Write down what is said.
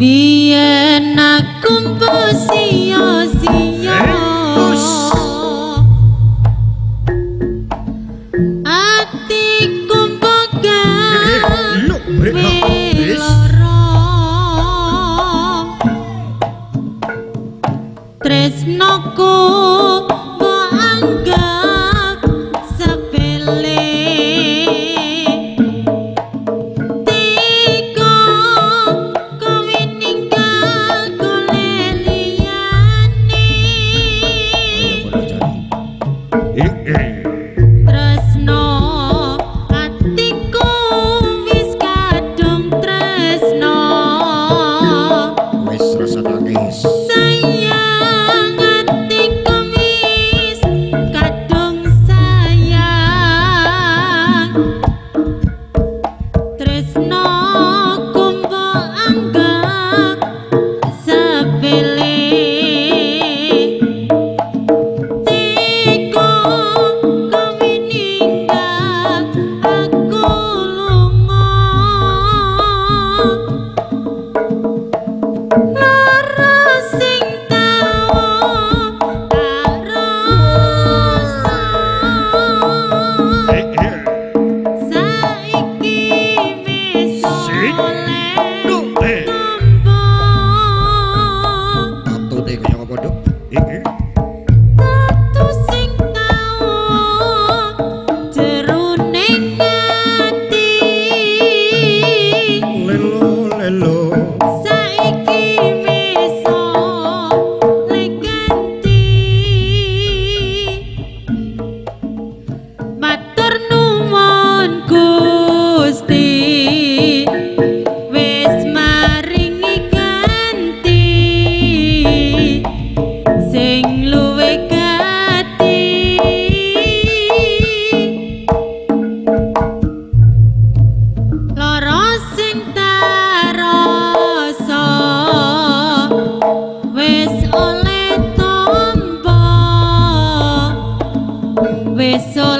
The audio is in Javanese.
Biyen aku sia-sia atiku boga lorong tresnoku mbok anggap sepele teko kowe ninggal golek liyane tresno atiku wis kadung tresno wis rasa nangis sayang atiku wis kadung sayang tresno kumbo anggap sepele teko kowe ninggal aku lunga lara sing tau tak rasa saiki wis oleh tombo tatune kaya apa Duk tatu sing tau jeroning ati lelo saiki wis oleh ganti matur nuwun Gusti wis maringi ganti sing luwih gati lara sing tarasa wis oleh tombo wis